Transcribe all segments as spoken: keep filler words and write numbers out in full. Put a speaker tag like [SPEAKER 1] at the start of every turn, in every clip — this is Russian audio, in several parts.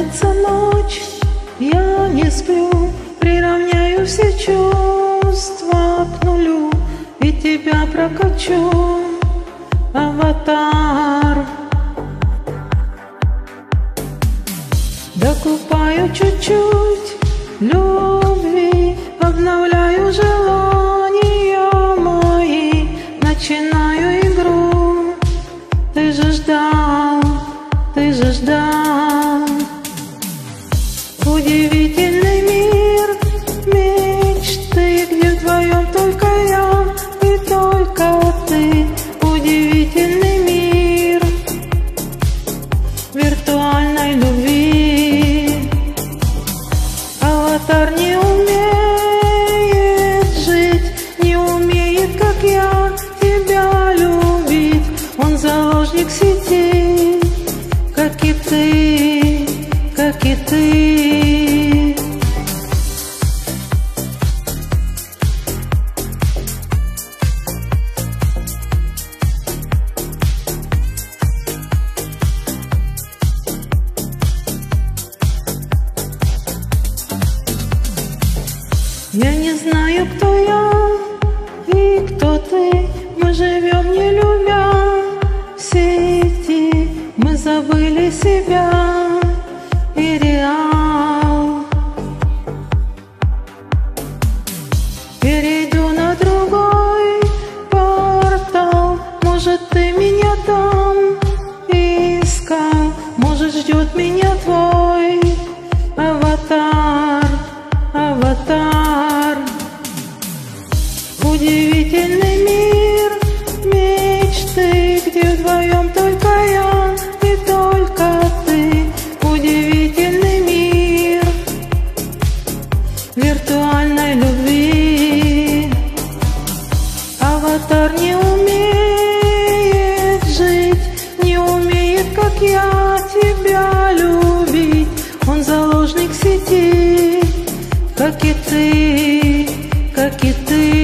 [SPEAKER 1] Приближается ночь, я не сплю, приравняю все чувства к нулю и тебя прокачу, аватар. Докупаю чуть-чуть любви, обновляю желания мои, начинаю игру. Ты же ждал, ты же ждал. Удивительный мир мечты, где вдвоем только я и только ты. Удивительный мир виртуальной любви. Аватар не умеет жить, не умеет, как я, тебя любить. Он заложник сети, как и ты, как и ты. Я не знаю, кто я и кто ты. Мы живем, не любя в сети. Мы забыли себя и реал. Перейду на другой портал. Может, ты меня там искал. Может, ждет меня твой аватар, аватар. Удивительный мир мечты, где вдвоем только я и только ты. Удивительный мир виртуальной любви. Аватар не умеет жить, не умеет, как я, тебя любить. Он заложник сети, как и ты, как и ты.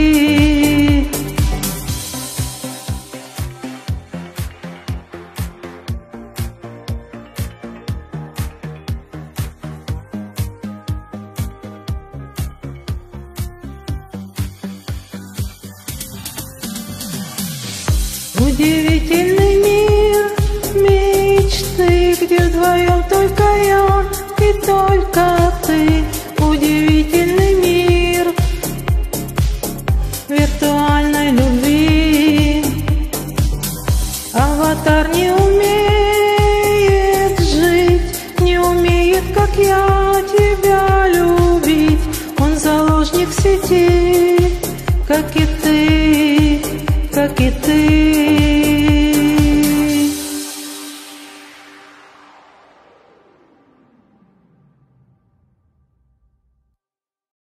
[SPEAKER 1] Удивительный мир мечты, где вдвоем только я и только ты. Удивительный мир виртуальной любви. Аватар не умеет жить, не умеет, как я, тебя любить. Он заложник сети, как и ты, как и ты.